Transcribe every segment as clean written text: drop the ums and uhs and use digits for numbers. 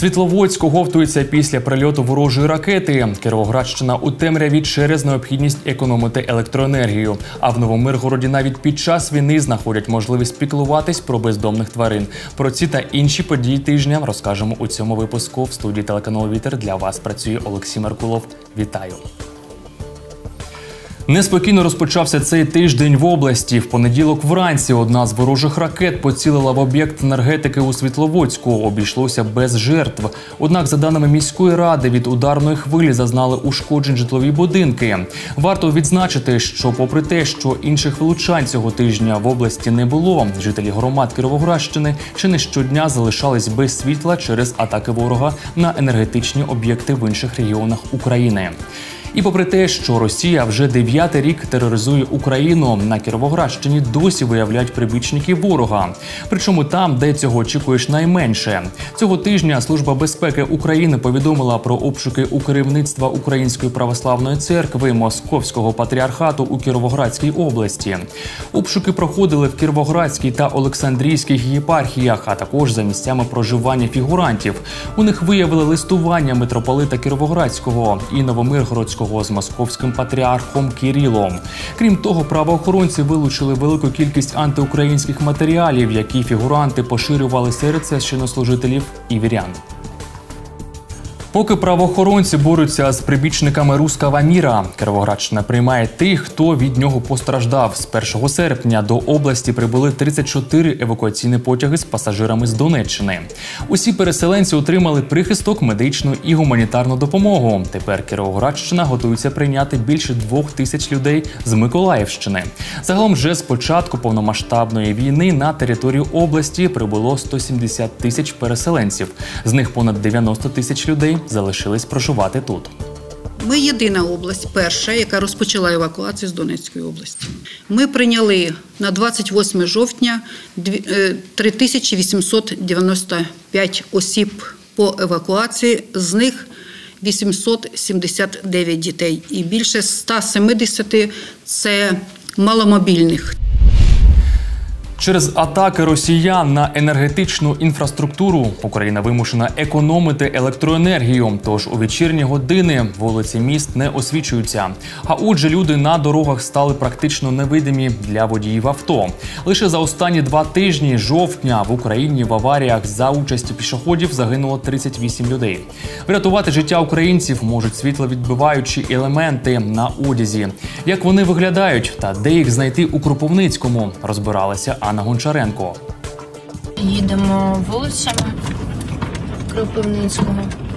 Світловодськ оговтується після прильоту ворожої ракети. Кіровоградщина у темряві через необхідність економити електроенергію. А в Новомиргороді навіть під час війни знаходять можливість піклуватись про бездомних тварин. Про ці та інші події тижня розкажемо у цьому випуску. В студії телеканалу «Вітер» для вас працює Олексій Меркулов. Вітаю! Неспокійно розпочався цей тиждень в області. В понеділок вранці одна з ворожих ракет поцілила в об'єкт енергетики у Світловодську. Обійшлося без жертв. Однак, за даними міської ради, від ударної хвилі зазнали ушкоджень житлові будинки. Варто відзначити, що попри те, що інших влучань цього тижня в області не було, жителі громад Кіровоградщини чи не щодня залишались без світла через атаки ворога на енергетичні об'єкти в інших регіонах України. І попри те, що Росія вже 9-й рік тероризує Україну, на Кіровоградщині досі виявляють прибічників ворога. Причому там, де цього очікуєш найменше. Цього тижня Служба безпеки України повідомила про обшуки у керівництва Української православної церкви Московського патріархату у Кіровоградській області. Обшуки проходили в Кіровоградській та Олександрійській єпархіях, а також за місцями проживання фігурантів. У них виявили листування митрополита Кіровоградського і Новомиргородського з московським патріархом Кирилом. Крім того, правоохоронці вилучили велику кількість антиукраїнських матеріалів, які фігуранти поширювали серед священнослужителів і вірян. Поки правоохоронці борються з прибічниками «Русского міра», Кіровоградщина приймає тих, хто від нього постраждав. З 1 серпня до області прибули 34 евакуаційні потяги з пасажирами з Донеччини. Усі переселенці отримали прихисток, медичну і гуманітарну допомогу. Тепер Кіровоградщина готується прийняти більше 2000 людей з Миколаївщини. Загалом вже з початку повномасштабної війни на територію області прибуло 170 тисяч переселенців. З них понад 90 тисяч людей залишились проживати тут. Ми єдина область, перша, яка розпочала евакуацію з Донецької області. Ми прийняли на 28 жовтня 3895 осіб по евакуації, з них 879 дітей і більше 170 – це маломобільних. Через атаки росіян на енергетичну інфраструктуру Україна вимушена економити електроенергію. Тож у вечірні години вулиці міст не освічуються. А отже, люди на дорогах стали практично невидимі для водіїв авто. Лише за останні 2 тижні жовтня в Україні в аваріях за участі пішоходів загинуло 38 людей. Врятувати життя українців можуть світловідбиваючі елементи на одязі. Як вони виглядають та де їх знайти у Кропивницькому, розбиралася Анна Гончаренко. Їдемо вулицями Кропивницького.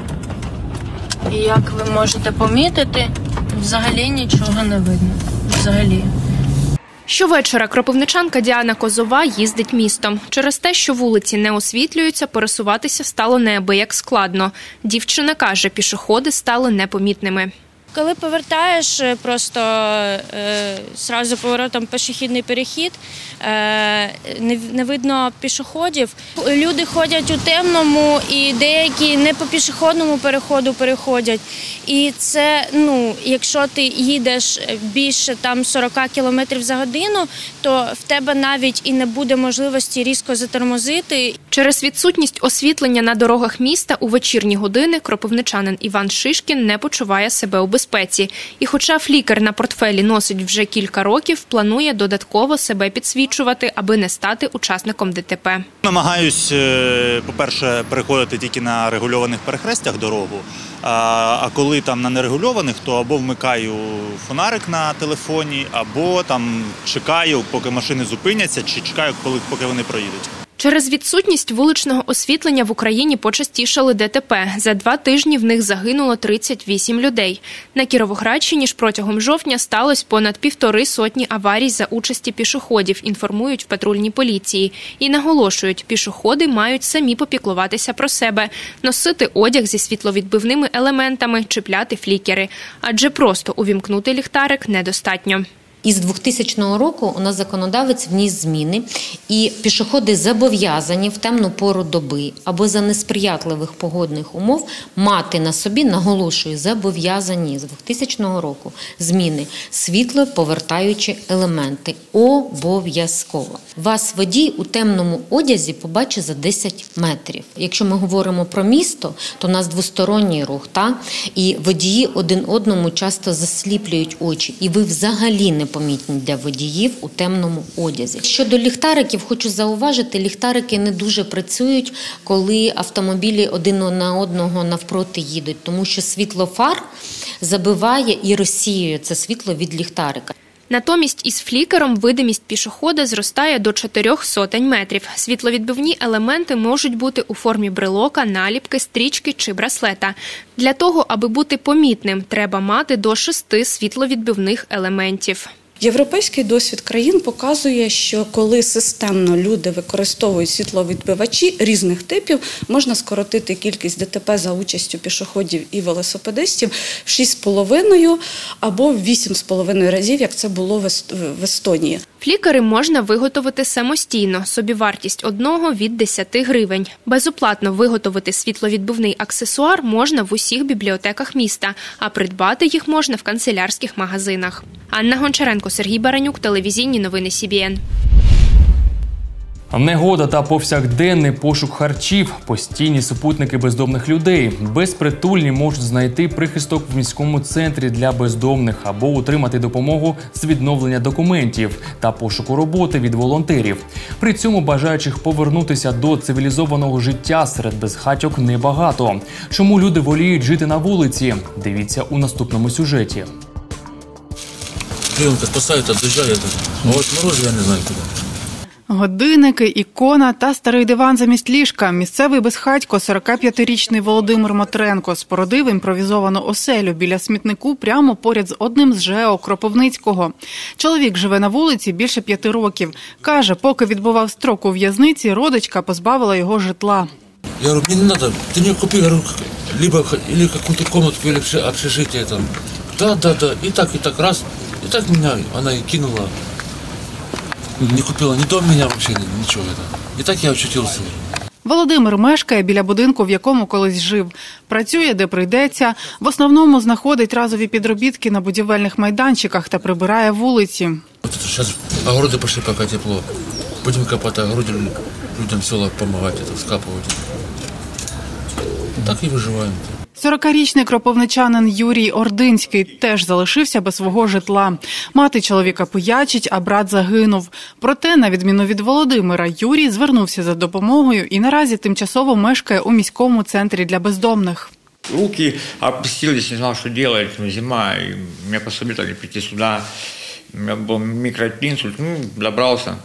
І як ви можете помітити, взагалі нічого не видно. Взагалі. Щовечора кропивничанка Діана Козова їздить містом. Через те, що вулиці не освітлюються, пересуватися стало неабияк складно. Дівчина каже, пішоходи стали непомітними. Коли повертаєш просто зразу поворотом пішохідний перехід, не видно пішоходів. Люди ходять у темному і деякі не по пішохідному переходу переходять. І це, якщо ти їдеш більше 40 км за годину, то в тебе навіть і не буде можливості різко затормозити. Через відсутність освітлення на дорогах міста у вечірні години кропивничанин Іван Шишкін не почуває себе у безпеці. І хоча флікер на портфелі носить вже кілька років, планує додатково себе підсвічувати, аби не стати учасником ДТП. Намагаюсь, по-перше, переходити тільки на регульованих перехрестях дорогу, а коли там на нерегульованих, то або вмикаю фонарик на телефоні, або там чекаю, поки машини зупиняться, чи чекаю, поки вони проїдуть. Через відсутність вуличного освітлення в Україні почастішали ДТП. За 2 тижні в них загинуло 38 людей. На Кіровоградщині ж протягом жовтня сталося понад 150 аварій за участі пішоходів, інформують в патрульній поліції. І наголошують, пішоходи мають самі попіклуватися про себе, носити одяг зі світловідбивними елементами, чіпляти флікери. Адже просто увімкнути ліхтарик недостатньо. Із 2000 року у нас законодавець вніс зміни, і пішоходи зобов'язані в темну пору доби або за несприятливих погодних умов мати на собі, наголошую, зобов'язані з 2000 року зміни світлоповертаючі елементи. Обов'язково. Вас водій у темному одязі побачить за 10 метрів. Якщо ми говоримо про місто, то у нас двосторонній рух, і водії один одному часто засліплюють очі. І ви взагалі не помітні для водіїв у темному одязі. Щодо ліхтариків, хочу зауважити, ліхтарики не дуже працюють, коли автомобілі один на одного навпроти їдуть, тому що світло фар забиває і розсіює це світло від ліхтарика. Натомість із флікером видимість пішохода зростає до 400 метрів. Світловідбивні елементи можуть бути у формі брелока, наліпки, стрічки чи браслета. Для того, аби бути помітним, треба мати до 6 світловідбивних елементів. Європейський досвід країн показує, що коли системно люди використовують світловідбивачі різних типів, можна скоротити кількість ДТП за участю пішоходів і велосипедистів в 6,5 або в 8,5 разів, як це було в Естонії. Флікери можна виготовити самостійно, собівартість одного від 10 гривень. Безоплатно виготовити світловідбивний аксесуар можна в усіх бібліотеках міста, а придбати їх можна в канцелярських магазинах. Анна Гончаренко, Сергій Баранюк, телевізійні новини СІБІН. Негода та повсякденний пошук харчів – постійні супутники бездомних людей. Безпритульні можуть знайти прихисток в міському центрі для бездомних або отримати допомогу з відновлення документів та пошуку роботи від волонтерів. При цьому бажаючих повернутися до цивілізованого життя серед безхатьок небагато. Чому люди воліють жити на вулиці? Дивіться у наступному сюжеті. Клієнта спасають, від'їжджають, а от мороз я не знаю куди. Годинники, ікона та старий диван замість ліжка. Місцевий безхатько, 45-річний Володимир Мотренко, спорудив імпровізовану оселю біля смітнику прямо поряд з одним з ЖЕО Кропивницького. Чоловік живе на вулиці більше 5 років. Каже, поки відбував строк у в'язниці, родичка позбавила його житла. Я говорю, мені не треба, ти мені купи, либо якусь комнатку, або общежитие там. Да. И так раз. И так меня она и кинула. Не купила ни дом меня вообще, ничего. И так я очутился. Володимир мешкає біля будинку, в якому колись жив. Працює, де прийдеться. В основному знаходить разові підробітки на будівельних майданчиках та прибирає вулиці. Зараз огороди пішли, поки тепло. Будемо копати огороди, людям в селах допомагати, скапувати. Так і виживаємо. 40-річний кропивничанин Юрій Ординський теж залишився без свого житла. Мати чоловіка пиячить, а брат загинув. Проте, на відміну від Володимира, Юрій звернувся за допомогою і наразі тимчасово мешкає у міському центрі для бездомних. Руки опустились, не знал, что делать, зима, и меня посоветовали прийти сюда. У меня был микроинсульт, добрался.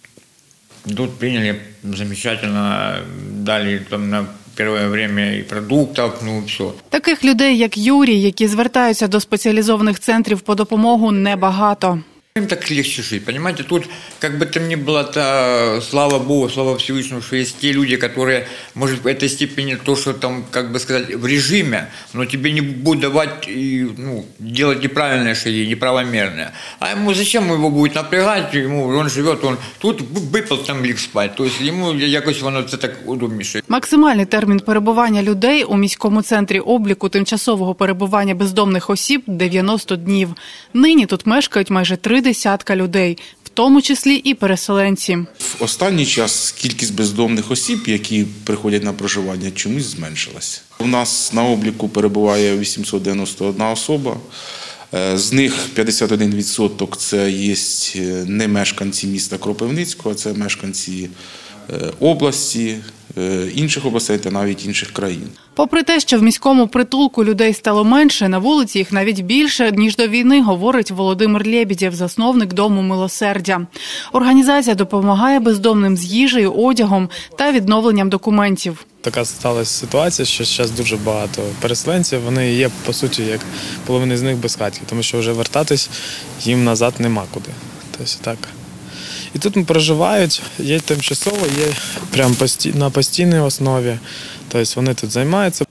Тут приняли замечательно, дали там на перше время і продуктів, все. Таких людей, як Юрій, які звертаються до спеціалізованих центрів по допомогу, небагато. Им так легче жить, понимаете, тут, как бы там ни было, то, слава Богу, слава Всевышнему, что есть те люди, которые, может, в этой степени то, что там, как бы сказать, в режиме, но тебе не будут давать, делать неправильные шаги, неправомерные. А ему зачем его будет напрягать, он живет, он тут выпал, там ліг спать, тобто йому якось воно це так удобніше. Максимальний термін перебування людей у міському центрі обліку тимчасового перебування бездомних осіб – 90 днів. Нині тут мешкають майже 30 людей, в тому числі і переселенці. В останній час кількість бездомних осіб, які приходять на проживання, чомусь зменшилася. У нас на обліку перебуває 891 особа. З них 51% – це є не мешканці міста Кропивницького, це мешканці області, інших областей та навіть інших країн. Попри те, що в міському притулку людей стало менше, на вулиці їх навіть більше, ніж до війни, говорить Володимир Лєбєдєв, засновник Дому милосердя. Організація допомагає бездомним з їжею, одягом та відновленням документів. Така сталася ситуація, що зараз дуже багато переселенців, вони є, по суті, як половина з них безхатьки, тому що вже вертатись їм назад нема куди. Тобто так. І тут проживають, є тимчасово, є прямо на постійній основі, тобто вони тут займаються.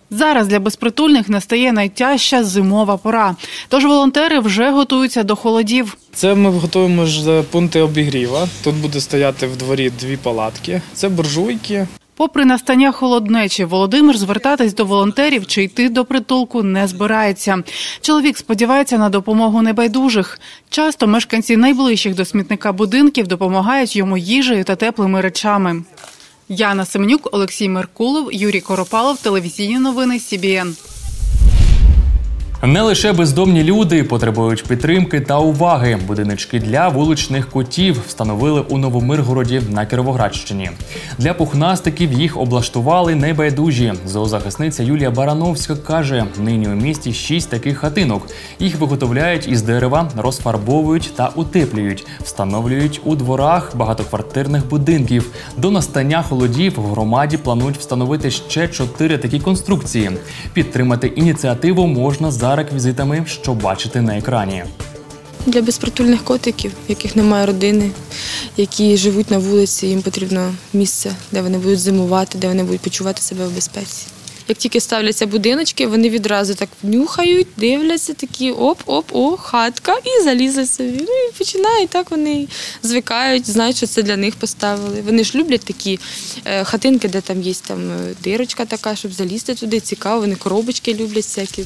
Зараз для безпритульних настає найтяжча зимова пора. Тож волонтери вже готуються до холодів. Це ми готуємо ж пункти обігріва. Тут буде стояти в дворі 2 палатки. Це буржуйки. Попри настання холоднечі, Володимир звертатись до волонтерів чи йти до притулку не збирається. Чоловік сподівається на допомогу небайдужих. Часто мешканці найближчих до смітника будинків допомагають йому їжею та теплими речами. Яна Семенюк, Олексій Меркулов, Юрій Коропалов, телевізійні новини СІБІН. Не лише бездомні люди потребують підтримки та уваги. Будиночки для вуличних котів встановили у Новомиргороді на Кіровоградщині. Для пухнастиків їх облаштували небайдужі. Зоозахисниця Юлія Барановська каже, нині у місті 6 таких хатинок. Їх виготовляють із дерева, розфарбовують та утеплюють. Встановлюють у дворах багатоквартирних будинків. До настання холодів в громаді планують встановити ще 4 такі конструкції. Підтримати ініціативу можна за реквізитами, що бачите на екрані. Для безпритульних котиків, в яких немає родини, які живуть на вулиці, їм потрібно місце, де вони будуть зимувати, де вони будуть почувати себе в безпеці. Як тільки ставляться будиночки, вони відразу так нюхають, дивляться, такі оп-оп-о, хатка, і залізли собі. Ну і починають, так вони звикають, знають, що це для них поставили. Вони ж люблять такі хатинки, де там є дирочка така, щоб залізти туди, цікаво, вони коробочки люблять всякі.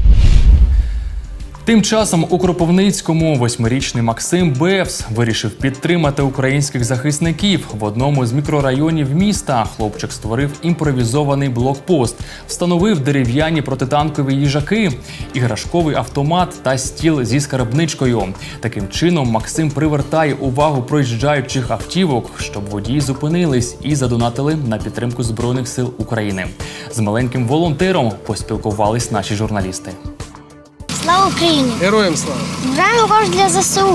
Тим часом у Кропивницькому 8-річний Максим Бевс вирішив підтримати українських захисників. В одному з мікрорайонів міста хлопчик створив імпровізований блокпост, встановив дерев'яні протитанкові їжаки, іграшковий автомат та стіл зі скарбничкою. Таким чином Максим привертає увагу проїжджаючих автівок, щоб водії зупинились і задонатили на підтримку Збройних сил України. З маленьким волонтером поспілкувались наші журналісти. Слава Україні! Героям слава! Збираємо кошти для ЗСУ.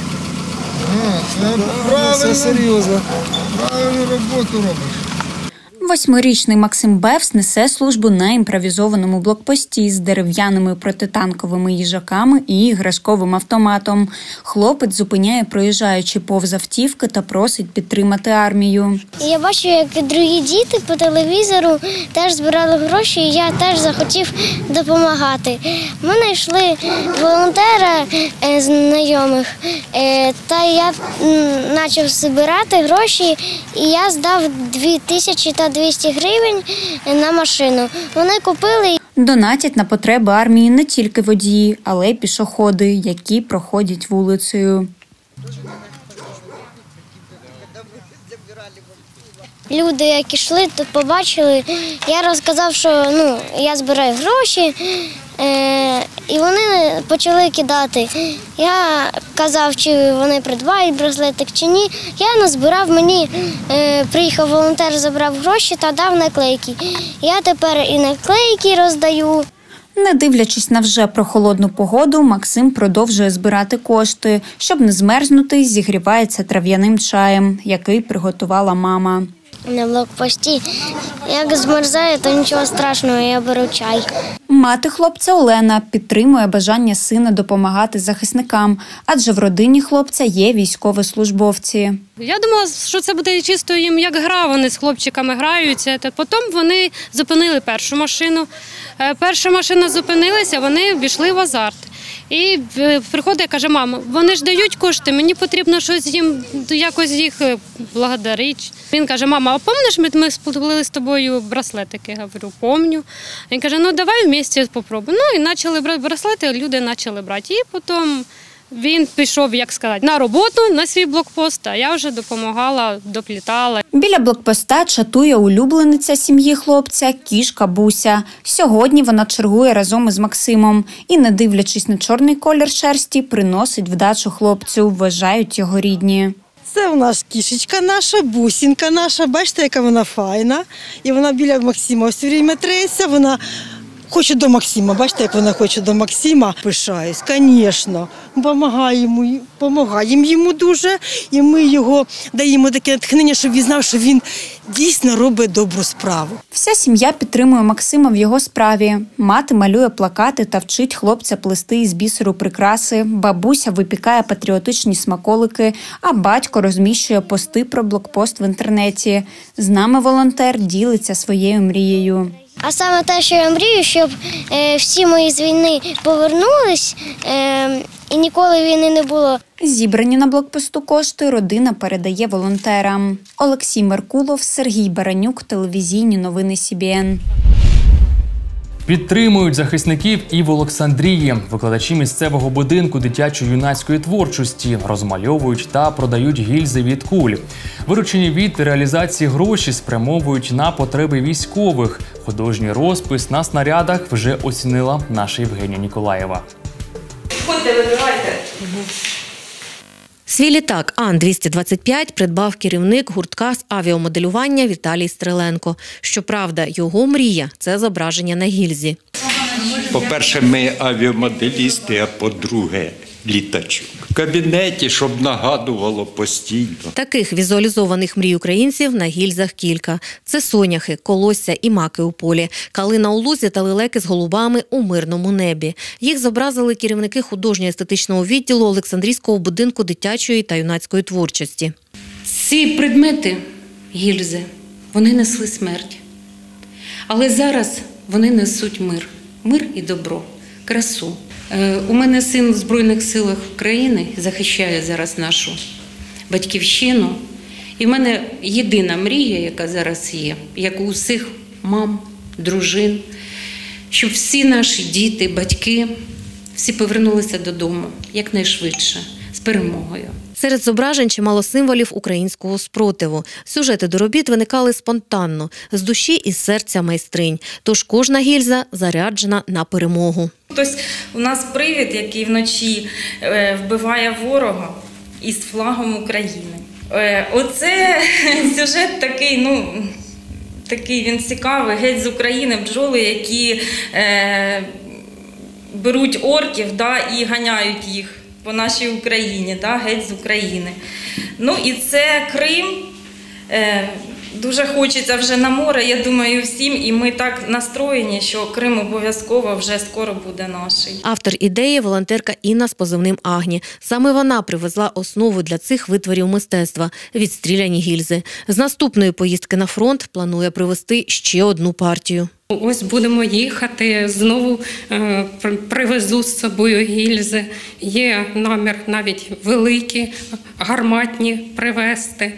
Це серйозно. Правильну роботу робиш. 8-річний Максим Бевс несе службу на імпровізованому блокпості з дерев'яними протитанковими їжаками і іграшковим автоматом. Хлопець зупиняє проїжджаючи повз автівки та просить підтримати армію. Я бачу, як другі діти по телевізору теж збирали гроші, і я теж захотів допомагати. Ми знайшли волонтера знайомих, та я почав збирати гроші, і я здав 2200 гривень на машину. Вони купили. Донатять на потреби армії не тільки водії, але й пішоходи, які проходять вулицею. Люди, які йшли, тут побачили. Я розказав, що я збираю гроші, і вони почали кидати. Я казав, чи вони придбають браслетик, чи ні. Я назбирав, мені приїхав волонтер, забрав гроші та дав наклейки. Я тепер і наклейки роздаю. Не дивлячись на вже прохолодну погоду, Максим продовжує збирати кошти. Щоб не змерзнути, зігрівається трав'яним чаєм, який приготувала мама. На блокпості, як змерзає, то нічого страшного, я беру чай. Мати хлопця Олена підтримує бажання сина допомагати захисникам, адже в родині хлопця є військовослужбовці. Я думала, що це буде чисто їм як гра, вони з хлопчиками граються. Потім вони зупинили першу машину. Перша машина зупинилася, вони ввійшли в азарт. І приходить і каже, мама, вони ж дають кошти, мені потрібно щось їм, якось їх благодарити. Він каже, мама, а пам'ятаєш, ми сплели з тобою браслетики? Я говорю, пам'ятаю. Він каже, ну давай вместе спробуємо. Ну і почали брати браслети, люди почали брати. І потім він пішов, як сказати, на роботу, на свій блокпост, а я вже допомагала, доплітала. Біля блокпоста чатує улюблениця сім'ї хлопця – кішка Буся. Сьогодні вона чергує разом із Максимом і, не дивлячись на чорний колір шерсті, приносить вдачу хлопцю, вважають його рідні. Це у нас кішечка наша, Бусінка наша, бачите, яка вона файна. І вона біля Максима все время треться, вона хоче до Максима, бачите, як вона хоче до Максима. Пишаюсь, звісно, допомагаємо йому дуже. І ми його даємо таке натхнення, щоб він знав, що він дійсно робить добру справу. Вся сім'я підтримує Максима в його справі. Мати малює плакати та вчить хлопця плести із бісеру прикраси. Бабуся випікає патріотичні смаколики, а батько розміщує пости про блокпост в інтернеті. З нами волонтер ділиться своєю мрією. А саме те, що я мрію, щоб всі мої з війни повернулись і ніколи війни не було. Зібрані на блокпосту кошти родина передає волонтерам. Олексій Меркулов, Сергій Баранюк, телевізійні новини СІБІН. Підтримують захисників і в Олександрії. Викладачі місцевого будинку дитячо-юнацької творчості розмальовують та продають гільзи від куль. Виручені від реалізації гроші спрямовують на потреби військових. Художній розпис на снарядах вже оцінила наша Євгенія Ніколаєва. Ходьте, вибирайте. Свій літак Ан-225 придбав керівник гуртка з авіамоделювання Віталій Стриленко. Щоправда, його мрія – це зображення на гільзі. По-перше, ми авіамоделісти, а по-друге – літачок. В кабінеті, щоб нагадувало постійно. Таких візуалізованих мрій українців на гільзах кілька. Це соняхи, колосся і маки у полі, калина у лузі та лелеки з голубами у мирному небі. Їх зобразили керівники художньо-естетичного відділу Олександрійського будинку дитячої та юнацької творчості. Ці предмети, гільзи, вони несли смерть. Але зараз вони несуть мир. Мир і добро, красу. У мене син в Збройних силах України захищає зараз нашу батьківщину. І в мене єдина мрія, яка зараз є, як у усіх мам, дружин, щоб всі наші діти, батьки, всі повернулися додому якнайшвидше, з перемогою. Серед зображень чимало символів українського спротиву. Сюжети до робіт виникали спонтанно, з душі і серця майстринь. Тож кожна гільза заряджена на перемогу. Тобто у нас привід, який вночі вбиває ворога із флагом України. Оце сюжет такий він цікавий, геть з України, бджоли, які беруть орків і ганяють їх по нашій Україні, геть з України. Ну і це Крим. Дуже хочеться вже на море, я думаю, всім, і ми так настроєні, що Крим обов'язково вже скоро буде наш. Автор ідеї – волонтерка Інна з позивним «Агні». Саме вона привезла основу для цих витворів мистецтва – відстріляні гільзи. З наступної поїздки на фронт планує привезти ще одну партію. Ось будемо їхати, знову привезу з собою гільзи. Є намір навіть великі, гарматні привезти.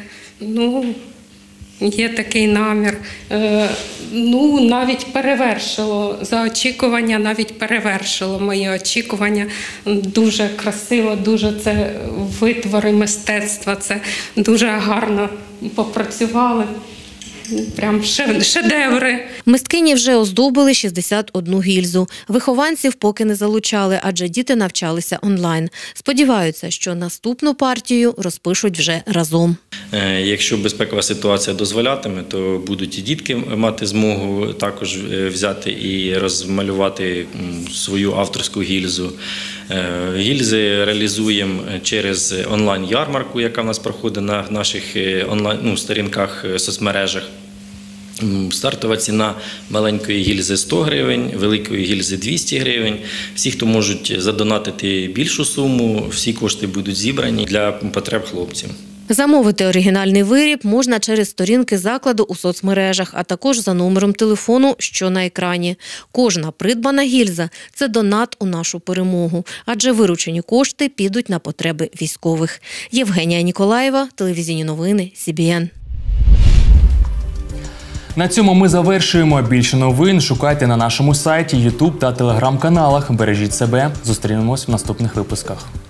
Є такий намір. Навіть перевершило за очікування, навіть перевершило мої очікування. Дуже красиво, дуже це витвори мистецтва, це дуже гарно попрацювали. Прям шедеври. Мисткині вже оздобили 61 гільзу. Вихованців поки не залучали, адже діти навчалися онлайн. Сподіваються, що наступну партію розпишуть вже разом. Якщо безпекова ситуація дозволятиме, то будуть і дітки мати змогу також взяти і розмалювати свою авторську гільзу. Гільзи реалізуємо через онлайн-ярмарку, яка в нас проходить на наших сторінках в соцмережах. Стартова ціна маленької гільзи 100 гривень, великої гільзи 200 гривень. Всі, хто можуть задонатити більшу суму, всі кошти будуть зібрані для потреб хлопців. Замовити оригінальний виріб можна через сторінки закладу у соцмережах, а також за номером телефону, що на екрані. Кожна придбана гільза – це донат у нашу перемогу, адже виручені кошти підуть на потреби військових. Євгенія Ніколаєва, телевізійні новини СІБІН. На цьому ми завершуємо. Більше новин шукайте на нашому сайті, YouTube та телеграм-каналах. Бережіть себе. Зустрінемось в наступних випусках.